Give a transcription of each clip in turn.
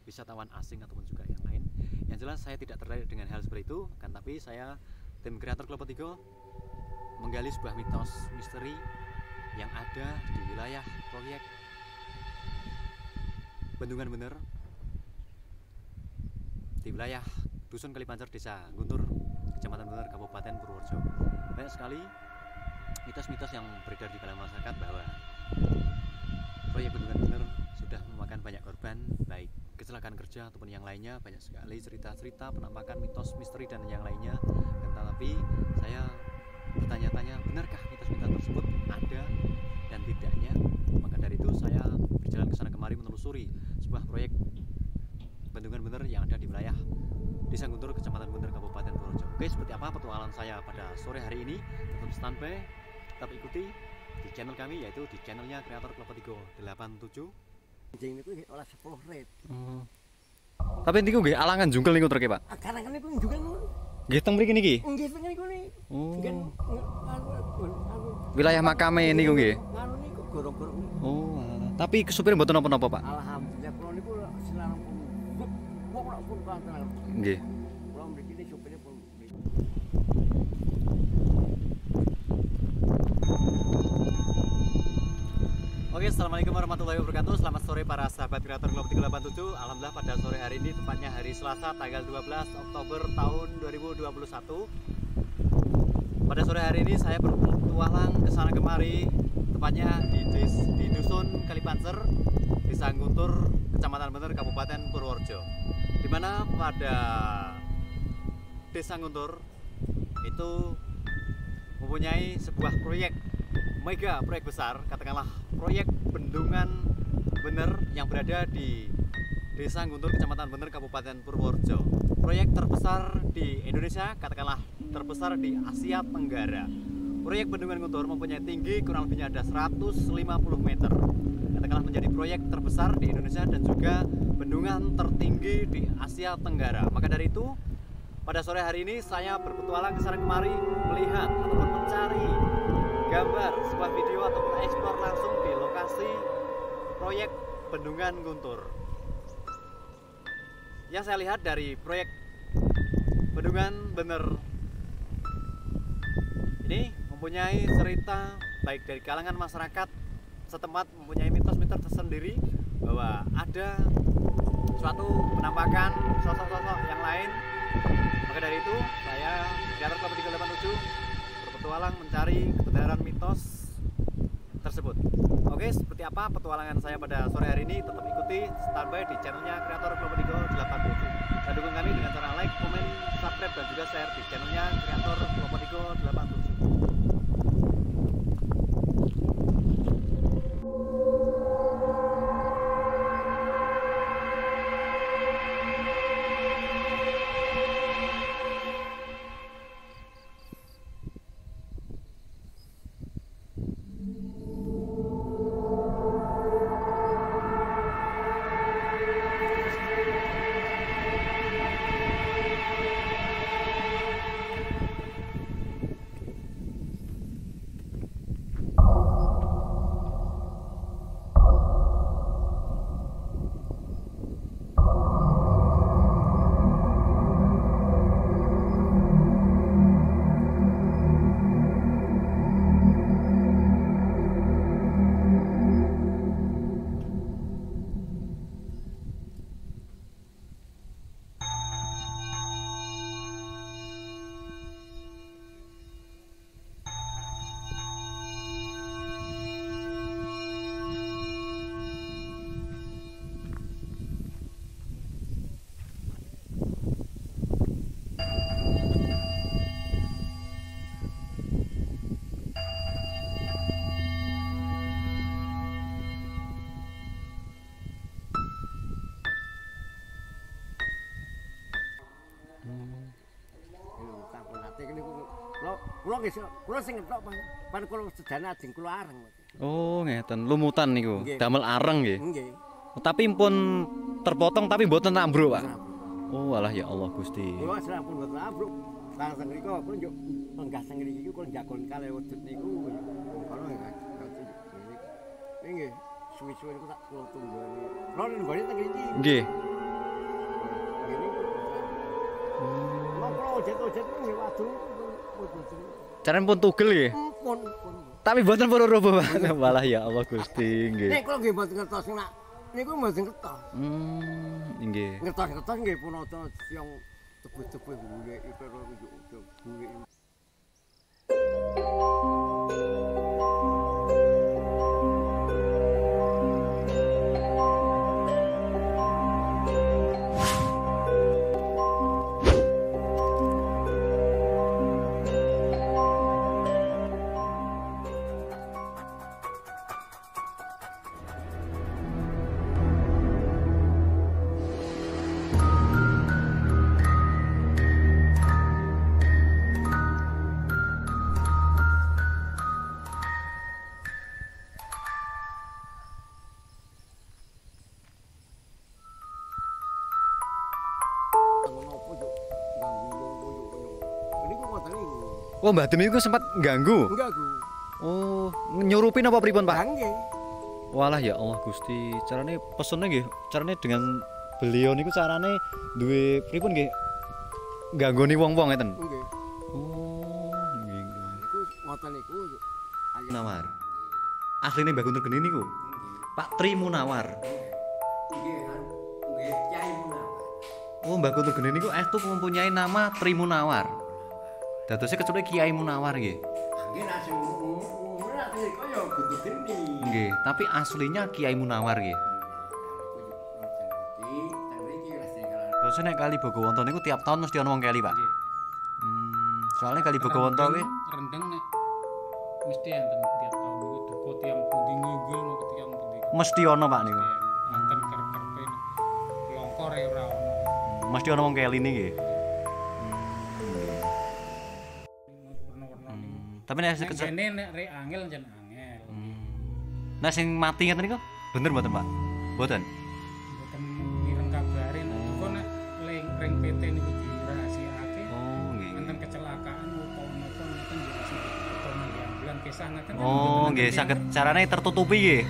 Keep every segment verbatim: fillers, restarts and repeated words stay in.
wisatawan asing ataupun juga yang lain. Yang jelas saya tidak tertarik dengan hal seperti itu, kan tapi saya tim kreator Klopo Tigo menggali sebuah mitos misteri yang ada di wilayah proyek Bendungan Bener di wilayah Dusun Kalipancer, Desa Guntur, Kecamatan Bener, Kabupaten Purworejo. Banyak sekali mitos-mitos yang beredar di kalangan masyarakat bahwa proyek Bendungan Bener sudah memakan banyak korban, baik kecelakaan kerja ataupun yang lainnya. Banyak sekali cerita-cerita, penampakan, mitos, misteri dan yang lainnya. Dan tetapi saya bertanya-tanya, benarkah mitos-mitos tersebut ada dan tidaknya? Maka dari itu saya berjalan ke sana kemari menelusuri sebuah proyek Bendungan Bener yang ada di wilayah Desa Guntur, Kecamatan Bener, Kabupaten Purworejo. Oke, seperti apa petualangan saya pada sore hari ini? Tetap standby, tetap ikuti di channel kami, yaitu di channelnya Kreator Klopo Tigo delapan tujuh. Jeng niku oleh sepuluh rit. Oh. Tapi niku nggih alangan jungkel niku truk, Pak. Karangan niku juga ngono. Nggih teng mriki niki. Nggih teng niku niki. Oh. Nggih anu Wilayah makame niku nggih. anu niku gorong-gorong. Oh, alah. Tapi supir mboten napa-napa, Pak. Alhamdulillah kula niku silang pun. Kok ora pun kanten. Nggih. Kula mriki niku supirnya pun. Oke, assalamualaikum warahmatullahi wabarakatuh. Selamat sore para sahabat kreator Klopo Tigo delapan tujuh. Alhamdulillah pada sore hari ini, tepatnya hari Selasa tanggal dua belas Oktober tahun dua ribu dua puluh satu. Pada sore hari ini saya berpetualang ke sana kemari, tepatnya di, des, di Dusun Kalipancer, Desa Guntur, Kecamatan Bener, Kabupaten Purworejo. Dimana pada Desa Guntur itu mempunyai sebuah proyek mega, proyek besar, katakanlah proyek Bendungan Bener yang berada di Desa Guntur, Kecamatan Bener, Kabupaten Purworejo. Proyek terbesar di Indonesia, katakanlah terbesar di Asia Tenggara. Proyek Bendungan Guntur mempunyai tinggi kurang lebihnya ada seratus lima puluh meter. Katakanlah menjadi proyek terbesar di Indonesia dan juga bendungan tertinggi di Asia Tenggara. Maka dari itu, pada sore hari ini saya berpetualang ke sana kemari melihat ataupun mencari gambar, sebuah video ataupun eksplor langsung di lokasi proyek Bendungan Guntur. Yang saya lihat dari proyek Bendungan Bener ini mempunyai cerita baik dari kalangan masyarakat setempat, mempunyai mitos-mitos tersendiri bahwa ada suatu penampakan sosok-sosok yang lain. Maka dari itu saya Kreator Klopo Tigo delapan tujuh berpetualang mencari kebenaran mitos tersebut. Oke, seperti apa petualangan saya pada sore hari ini? Tetap ikuti, standby di channelnya Kreator Klopo Tigo delapan tujuh. Dan dukung kami dengan cara like, komen, subscribe dan juga share di channelnya Kreator Klopo Tigo delapan tujuh. Kula nggih kula sing ngetok pan kula sedane ajeng kula areng. Oh, ngeten, lumutan niku. Damel areng nggih. Nggih. Tapi pun terpotong tapi mboten ambruk, Pak. Oh, alah ya Allah Gusti. Kula sampun mboten ambruk. Langsung mriku kula njuk lenggah teng mriki kula njagon kalih wedhus niku. Kala nggih. Nggih, suwi-suwi niku tak kula tunggoni. Kula nggone teng mriki. Nggih. ojet-ojet nggih waduh. Carane pun tugel nggih. Pun pun. Tapi mboten pun robo malah ya Allah Gusti nggih. Nek kula nggih mboten ngertos nak niku mboten ngertos. Hmm, nggih. Ngertos-ngertos nggih pun ana sing tebus-tebus golek iku golek. Oh, Mbah Dem itu sempat ganggu. Enggak, Gu. Oh, nyurupin apa pripun, Pak? Nggih. Walah ya Allah Gusti, carane pesene nggih, carane dengan beliau niku carane duwe pripun nggih? Ganggoni wong-wong ngeten. Nggih. Oh, nggih nggih. Niku ngoten niku Munawar. Asline Mbah Guntur Geni niku. Pak Tri Munawar. Nggih, nggih Kyai Munawar. Oh, Mbah Guntur Geni niku estu mempunyai nama Tri Munawar. Dadosé kecuali Kiai Munawar nggih. Nggih nasi umur nek niku ya Guntur Geni. Nggih, tapi aslinya Kiai Munawar nggih. Terus nek kali Bogowonto niku tiap tahun mesti ana wong keli, Pak. Nggih. Hmm, soalnya kali Bogowonto kuwi rendeng nek mesti enten tiap tahun niku duka tiyang pundi nginggil napa tiyang pundi. mesti ana, Pak niku. Enten kerep-kerepe longkor e ora ono. Mesti ana wong keli niki. Warna-warna niku. Tapi nek Nek kecil. jane nek rek angel jan angel. Nah sing mati ngeten niku bener mboten, Pak? Mboten. Mboten mireng kabare kok nek ling ring P T niku dirahasiakake. Oh, nggih. Enten kecelakaan utawa napa ngeten dikasih potongan bulan kisah ngeten. Oh, nggih saged carane tertutupi nggih.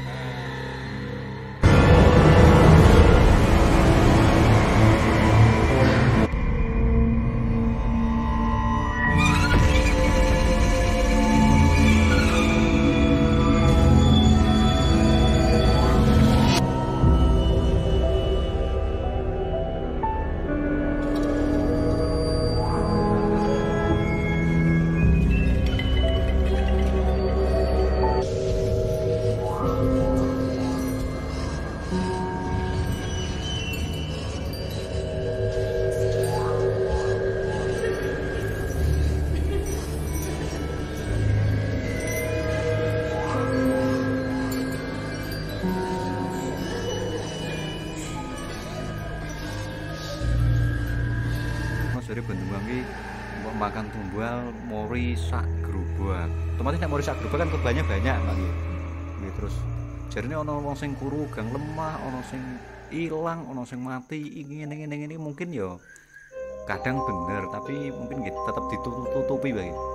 Mas dari Bendungan ki mbok makan tumbal mori sak gerobak. Otomatis nek mori sak gerobak kan korbannya banyak, Pak nggih. Nggih terus jarine ana wong sing kuru gang lemah, ana sing ilang, ana sing mati, ngene ngene ngene mungkin ya kadang bener tapi mungkin nggih tetep ditutupi Pak nggih.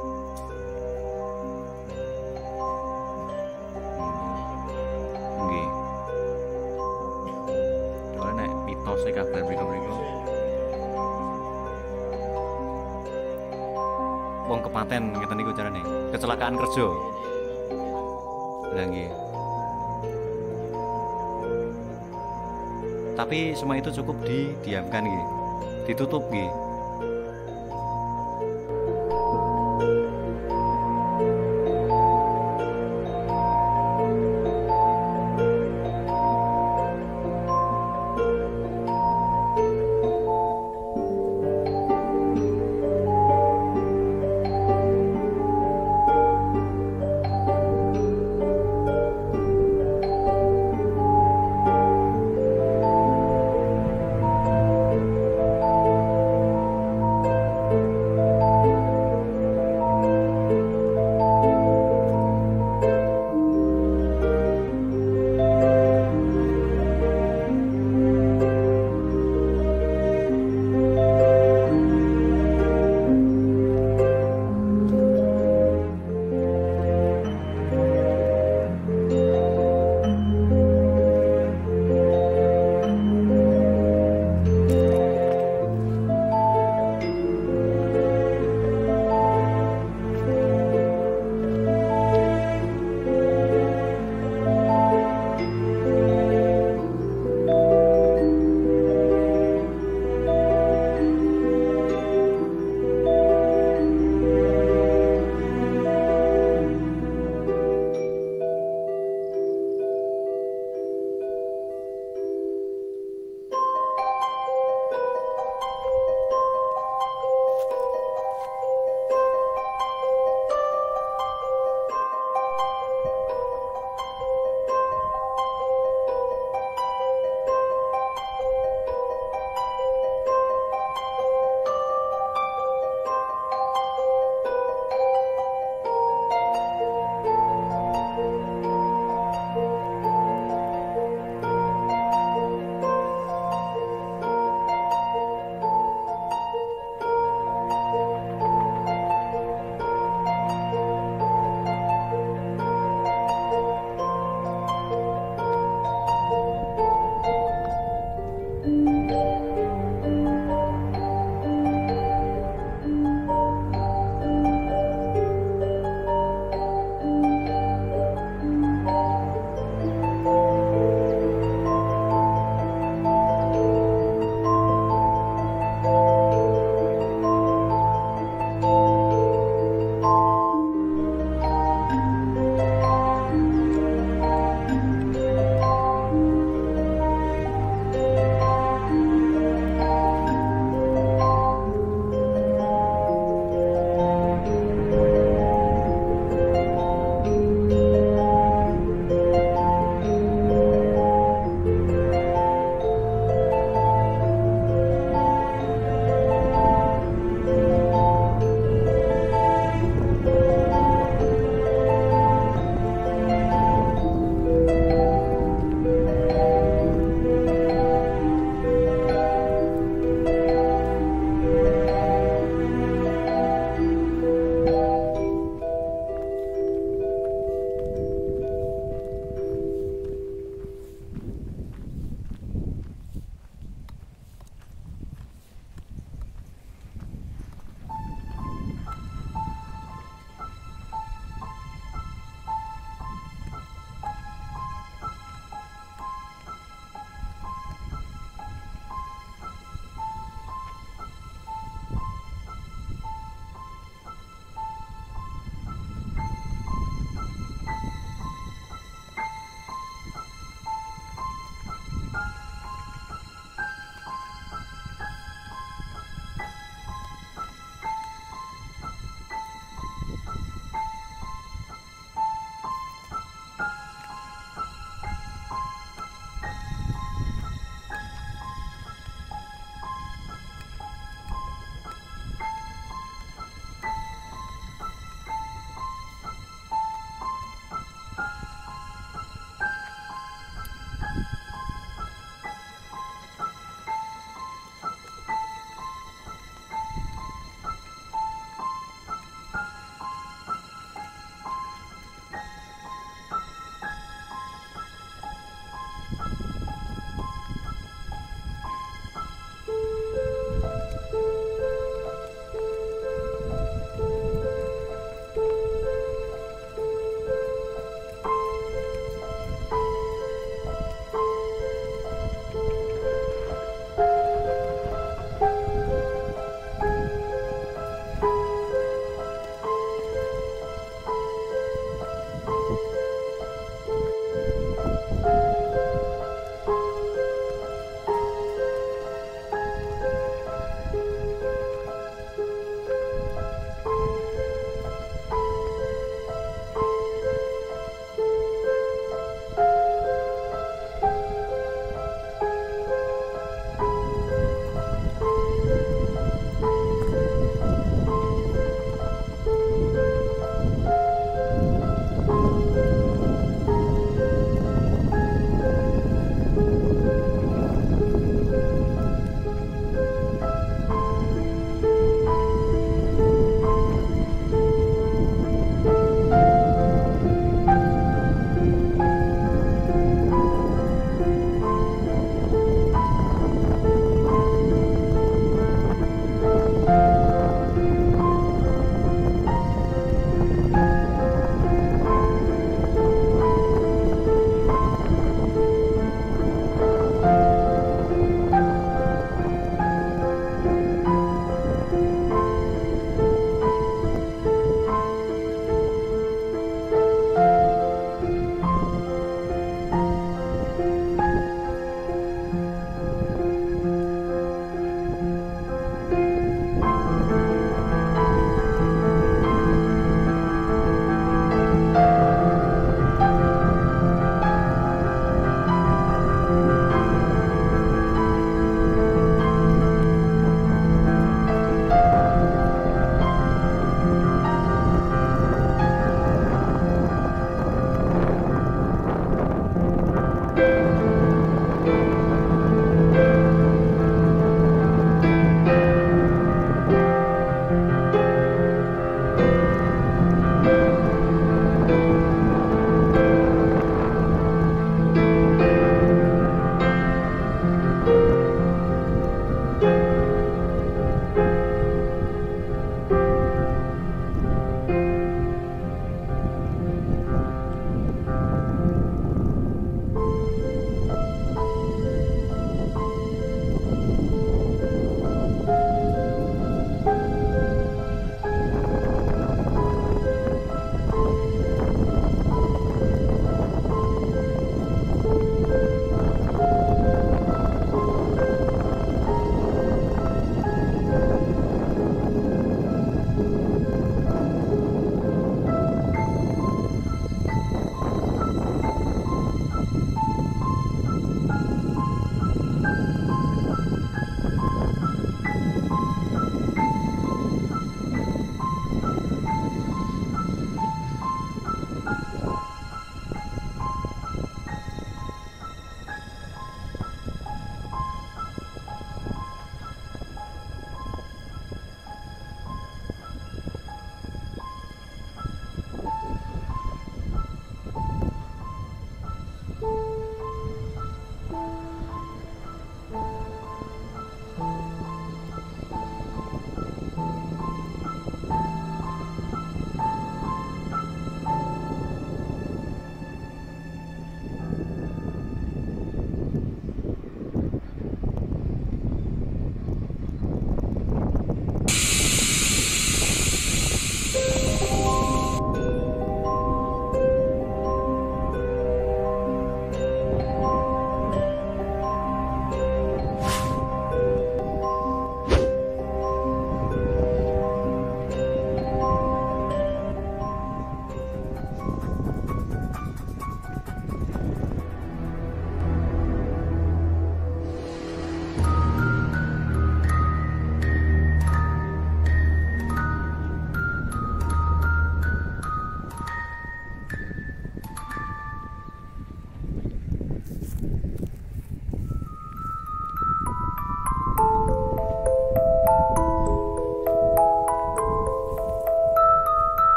Nggih. Soale nek mitose kabar mriko-mriko wong kepaten ngeten niku carane. Kecelakaan kerja. Lah nggih. Tapi semua itu cukup didiamkan nggih. Ditutup nggih.